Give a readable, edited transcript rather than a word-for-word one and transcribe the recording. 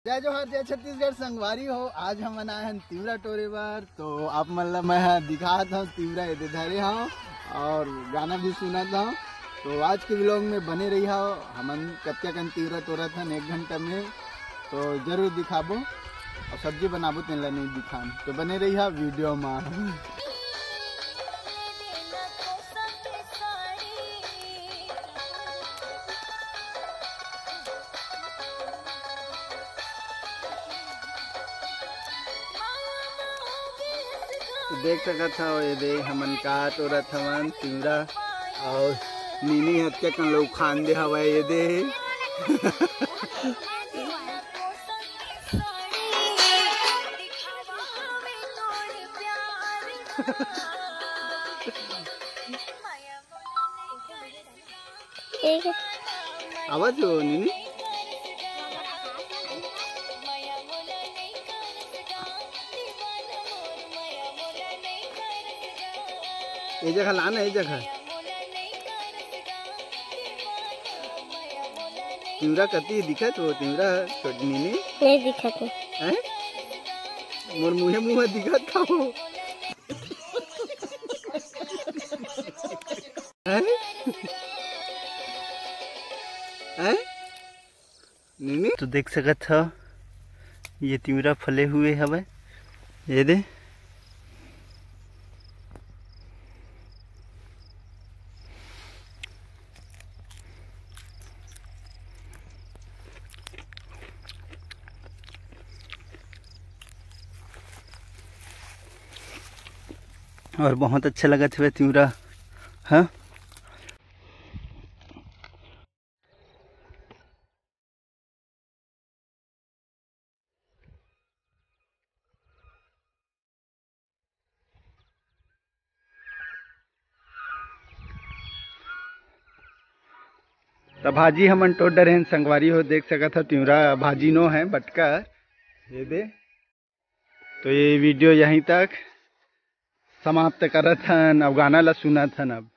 जय जोहार जय छत्तीसगढ़ संगवारी हो। आज हम आए हैं तिवरा टोरे बार। तो आप मतलब मैं दिखात हूँ तिवरा ये धरे हूँ और गाना भी सुना था। तो आज के व्लॉग में बने रही हो। हमन कत्या कन तिवरा टोरा था 1 घंटा में, तो जरूर दिखाबो और सब्जी बनाबो तेला नहीं दिखान। तो बने रही हो वीडियो में। तो देख सकत हो ये दे हमन का टोरत हवन तिवरा और नीनी हत्या कन लोग खान दे हवा ये दे। आवाज हो नीनी ये जगह लाना है। जगह तिवरा कती दिखत हो तिवरा छोटी नीनी नहीं दिखत है। मोर मुँह दिखत का हो नीनी। तो देख सकत हो ये तिवरा फले हुए हवे ये दे। और बहुत अच्छा लगा था तिवरा। हाँ तो भाजी हमन टोडर हैं संगवारी हो। देख सकत हो तिवरा भाजी नो है बटका ये दे। तो ये वीडियो यहीं तक समाप्त करत हन। अब गाना ला सुनत हन। अब